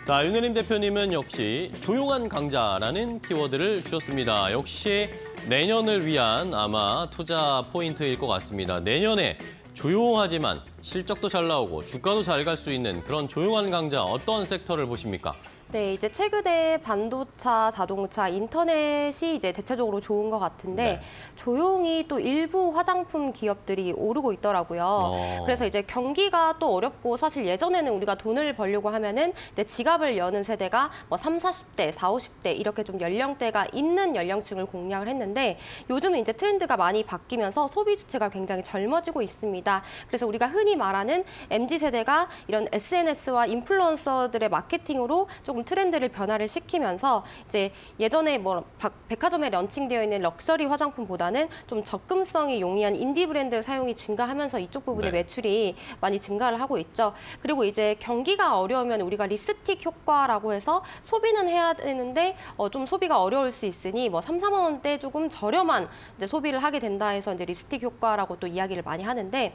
자, 윤혜림 대표님은 역시 조용한 강자라는 키워드를 주셨습니다. 역시 내년을 위한 아마 투자 포인트일 것 같습니다. 내년에 조용하지만 실적도 잘 나오고 주가도 잘 갈 수 있는 그런 조용한 강자 어떤 섹터를 보십니까? 네, 이제 최근에 반도체, 자동차, 인터넷이 이제 대체적으로 좋은 것 같은데 네. 조용히 또 일부 화장품 기업들이 오르고 있더라고요. 그래서 이제 경기가 또 어렵고 사실 예전에는 우리가 돈을 벌려고 하면은 이제 지갑을 여는 세대가 뭐 30, 40대, 40, 50대 이렇게 좀 연령대가 있는 연령층을 공략을 했는데 요즘은 이제 트렌드가 많이 바뀌면서 소비 주체가 굉장히 젊어지고 있습니다. 그래서 우리가 흔히 말하는 MZ세대가 이런 SNS와 인플루언서들의 마케팅으로 조금 트렌드를 변화를 시키면서 이제 예전에 뭐 백화점에 런칭되어 있는 럭셔리 화장품보다는 좀 접근성이 용이한 인디 브랜드 사용이 증가하면서 이쪽 부분의 네. 매출이 많이 증가를 하고 있죠. 그리고 이제 경기가 어려우면 우리가 립스틱 효과라고 해서 소비는 해야 되는데 좀 소비가 어려울 수 있으니 뭐 3, 4만 원대 조금 저렴한 이제 소비를 하게 된다 해서 이제 립스틱 효과라고 또 이야기를 많이 하는데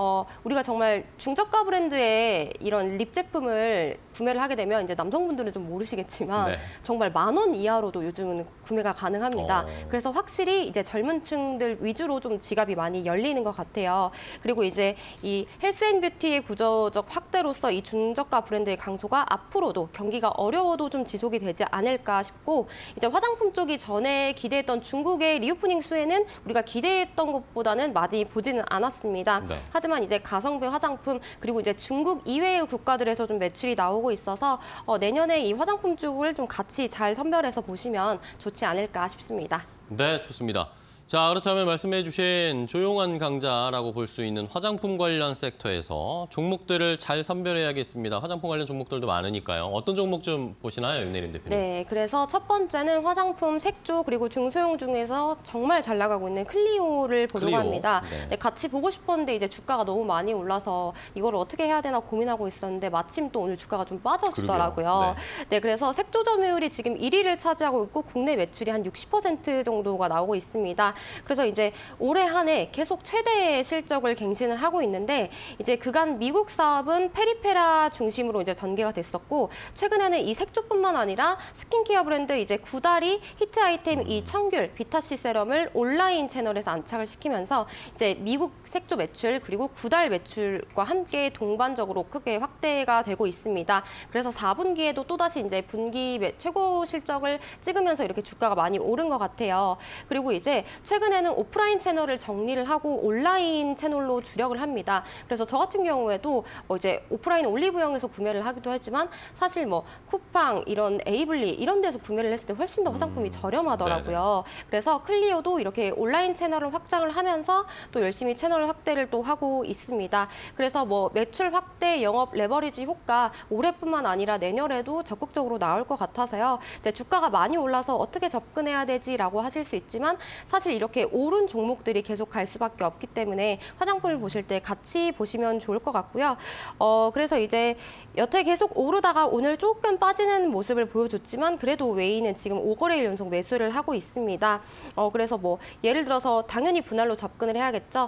우리가 정말 중저가 브랜드의 이런 립 제품을 구매를 하게 되면 이제 남성분들은 좀 모르시겠지만 네. 정말 10,000원 이하로도 요즘은 구매가 가능합니다. 그래서 확실히 이제 젊은 층들 위주로 좀 지갑이 많이 열리는 것 같아요. 그리고 이제 이 헬스앤뷰티의 구조적 확대로서 이 중저가 브랜드의 강소가 앞으로도 경기가 어려워도 좀 지속이 되지 않을까 싶고 이제 화장품 쪽이 전에 기대했던 중국의 리오프닝 수혜는 우리가 기대했던 것보다는 많이 보지는 않았습니다. 네. 하지만 이제 가성비 화장품 그리고 이제 중국 이외의 국가들에서 좀 매출이 나오고 있어서 내년에 이 화장품 쪽을 좀 같이 잘 선별해서 보시면 좋지 않을까 싶습니다. 네, 좋습니다. 자, 그렇다면 말씀해 주신 조용한 강자라고 볼 수 있는 화장품 관련 섹터에서 종목들을 잘 선별해야겠습니다. 화장품 관련 종목들도 많으니까요. 어떤 종목 좀 보시나요, 윤혜림 대표님? 네, 그래서 첫 번째는 화장품 색조 그리고 중소형 중에서 정말 잘 나가고 있는 클리오를 보려고 합니다. 네, 같이 보고 싶었는데 이제 주가가 너무 많이 올라서 이걸 어떻게 해야 되나 고민하고 있었는데 마침 또 오늘 주가가 좀 빠져주더라고요. 네, 그래서 색조 점유율이 지금 1위를 차지하고 있고 국내 매출이 한 60% 정도가 나오고 있습니다. 그래서 이제 올해 한 해 계속 최대 실적을 갱신을 하고 있는데 이제 그간 미국 사업은 페리페라 중심으로 이제 전개가 됐었고 최근에는 이 색조뿐만 아니라 스킨케어 브랜드 이제 구다리 히트 아이템 이 청귤 비타C 세럼을 온라인 채널에서 안착을 시키면서 이제 미국 색조 매출 그리고 구달 매출과 함께 동반적으로 크게 확대가 되고 있습니다. 그래서 4분기에도 또다시 이제 분기 최고 실적을 찍으면서 이렇게 주가가 많이 오른 것 같아요. 그리고 이제 최근에는 오프라인 채널을 정리를 하고 온라인 채널로 주력을 합니다. 그래서 저 같은 경우에도 이제 오프라인 올리브영에서 구매를 하기도 하지만 사실 뭐 쿠팡 이런 에이블리 이런 데서 구매를 했을 때 훨씬 더 화장품이 저렴하더라고요. 그래서 클리오도 이렇게 온라인 채널을 확장을 하면서 또 열심히 채널 확대를 또 하고 있습니다. 그래서 뭐 매출 확대, 영업 레버리지 효과 올해뿐만 아니라 내년에도 적극적으로 나올 것 같아서요. 이제 주가가 많이 올라서 어떻게 접근해야 되지라고 하실 수 있지만 사실 이렇게 오른 종목들이 계속 갈 수밖에 없기 때문에 화장품을 보실 때 같이 보시면 좋을 것 같고요. 그래서 이제 여태 계속 오르다가 오늘 조금 빠지는 모습을 보여줬지만 그래도 웨이는 지금 5거래일 연속 매수를 하고 있습니다. 그래서 뭐 예를 들어서 당연히 분할로 접근을 해야겠죠.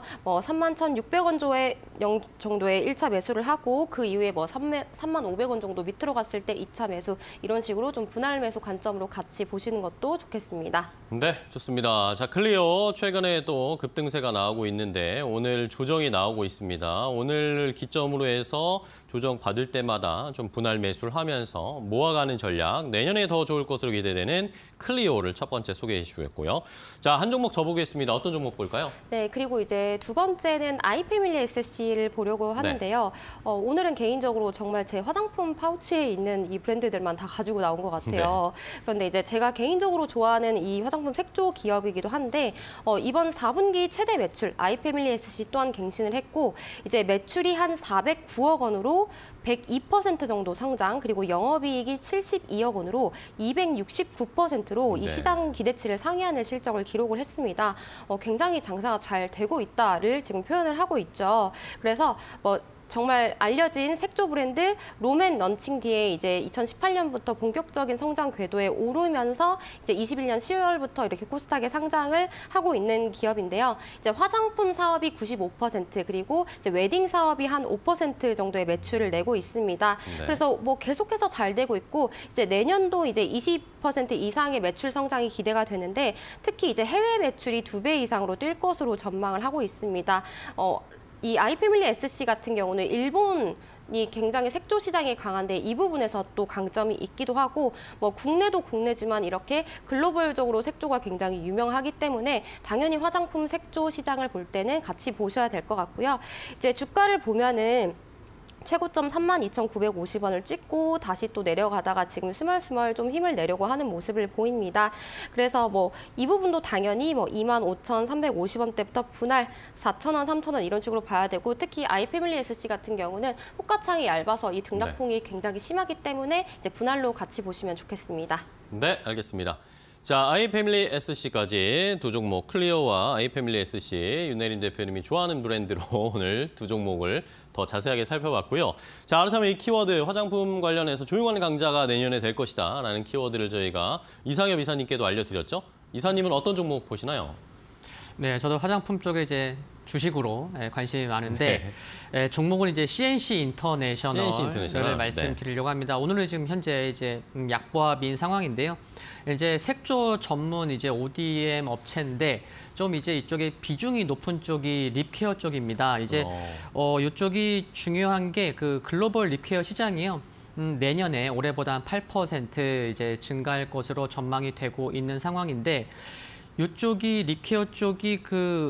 31,600원 정도의 1차 매수를 하고 그 이후에 뭐 3,500원 정도 밑으로 갔을 때 2차 매수 이런 식으로 좀 분할 매수 관점으로 같이 보시는 것도 좋겠습니다. 네, 좋습니다. 자, 클리오 최근에 또 급등세가 나오고 있는데 오늘 조정이 나오고 있습니다. 오늘 기점으로 해서 조정 받을 때마다 좀 분할 매수를 하면서 모아가는 전략, 내년에 더 좋을 것으로 기대되는 클리오를 첫 번째 소개해 주셨고요. 자, 한 종목 더 보겠습니다. 어떤 종목 볼까요? 네, 그리고 이제 두 번째는 아이패밀리 SC를 보려고 하는데요. 오늘은 개인적으로 정말 제 화장품 파우치에 있는 이 브랜드들만 다 가지고 나온 것 같아요. 그런데 이제 제가 개인적으로 좋아하는 이 화장품 색조 기업이기도 한데 이번 4분기 최대 매출 아이패밀리 SC 또한 갱신을 했고 이제 매출이 한 409억 원으로 102% 정도 성장, 그리고 영업이익이 72억 원으로 269%로 이 시장 기대치를 상회하는 실적을 기록을 했습니다. 굉장히 장사가 잘 되고 있다를 지금 표현을 하고 있죠. 그래서 정말 알려진 색조 브랜드 롬앤 런칭 뒤에 이제 2018년부터 본격적인 성장 궤도에 오르면서 이제 21년 10월부터 이렇게 코스닥에 상장을 하고 있는 기업인데요. 이제 화장품 사업이 95% 그리고 이제 웨딩 사업이 한 5% 정도의 매출을 내고 있습니다. 네. 그래서 뭐 계속해서 잘 되고 있고 이제 내년도 이제 20% 이상의 매출 성장이 기대가 되는데 특히 이제 해외 매출이 2배 이상으로 뛸 것으로 전망을 하고 있습니다. 이 아이패밀리 SC 같은 경우는 일본이 굉장히 색조 시장이 강한데 이 부분에서 또 강점이 있기도 하고 뭐 국내도 국내지만 이렇게 글로벌적으로 색조가 굉장히 유명하기 때문에 당연히 화장품 색조 시장을 볼 때는 같이 보셔야 될 것 같고요. 이제 주가를 보면은 최고점 32,950원을 찍고 다시 또 내려가다가 지금 스멀스멀 좀 힘을 내려고 하는 모습을 보입니다. 그래서 뭐 이 부분도 당연히 뭐 25,350원대부터 분할 4,000원, 3,000원 이런 식으로 봐야 되고 특히 아이패밀리 SC 같은 경우는 호가창이 얇아서 이 등락폭이 굉장히 심하기 때문에 이제 분할로 같이 보시면 좋겠습니다. 네, 알겠습니다. 자, 아이패밀리 SC까지 두 종목 클리어와 아이패밀리 SC 윤혜린 대표님이 좋아하는 브랜드로 오늘 두 종목을 더 자세하게 살펴봤고요. 자, 그렇다면 이 키워드 화장품 관련해서 조용한 강자가 내년에 될 것이다 라는 키워드를 저희가 이상엽 이사님께도 알려드렸죠. 이사님은 어떤 종목 보시나요? 네, 저도 화장품 쪽에 이제 주식으로 관심이 많은데 종목은 이제 CNC 인터내셔널을 말씀드리려고 합니다. 오늘은 지금 현재 이제 약보합인 상황인데요. 이제 색조 전문 이제 ODM 업체인데 좀 이제 이쪽에 비중이 높은 쪽이 립케어 쪽입니다. 이제 이쪽이 중요한 게 그 글로벌 립케어 시장이요. 내년에 올해보다 한 8% 이제 증가할 것으로 전망이 되고 있는 상황인데 이쪽이 립케어 쪽이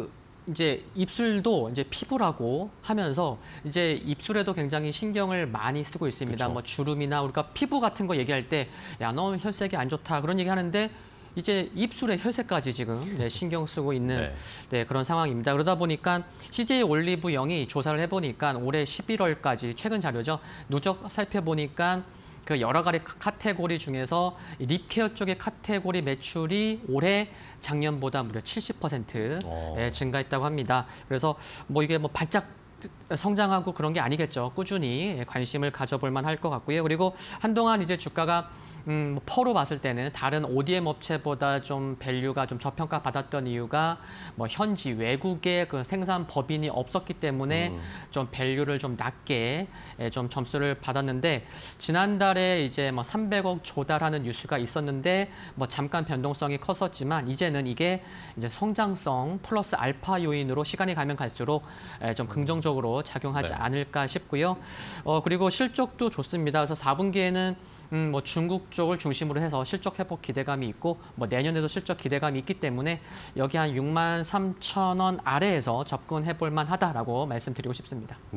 이제 입술도 이제 피부라고 하면서 이제 입술에도 굉장히 신경을 많이 쓰고 있습니다. 그쵸. 뭐 주름이나 우리가 피부 같은 거 얘기할 때 야, 너 혈색이 안 좋다 그런 얘기 하는데 이제 입술의 혈색까지 지금 신경 쓰고 있는 그런 상황입니다. 그러다 보니까 CJ 올리브영이 조사를 해보니까 올해 11월까지 최근 자료죠. 누적 살펴보니까 그 여러 가지 카테고리 중에서 립케어 쪽의 카테고리 매출이 올해 작년보다 무려 70% 증가했다고 합니다. 그래서 뭐 이게 뭐 반짝 성장하고 그런 게 아니겠죠. 꾸준히 관심을 가져볼 만할 것 같고요. 그리고 한동안 이제 주가가 퍼로 봤을 때는 다른 ODM 업체보다 좀 밸류가 좀 저평가 받았던 이유가 뭐 현지 외국의 그 생산 법인이 없었기 때문에 좀 밸류를 좀 낮게 좀 점수를 받았는데 지난달에 이제 뭐 300억 조달하는 뉴스가 있었는데 뭐 잠깐 변동성이 컸었지만 이제는 이게 이제 성장성 플러스 알파 요인으로 시간이 가면 갈수록 좀 긍정적으로 작용하지 않을까 싶고요. 그리고 실적도 좋습니다. 그래서 4분기에는 뭐 중국 쪽을 중심으로 해서 실적 회복 기대감이 있고 뭐 내년에도 실적 기대감이 있기 때문에 여기 한 63,000원 아래에서 접근해 볼 만하다라고 말씀드리고 싶습니다.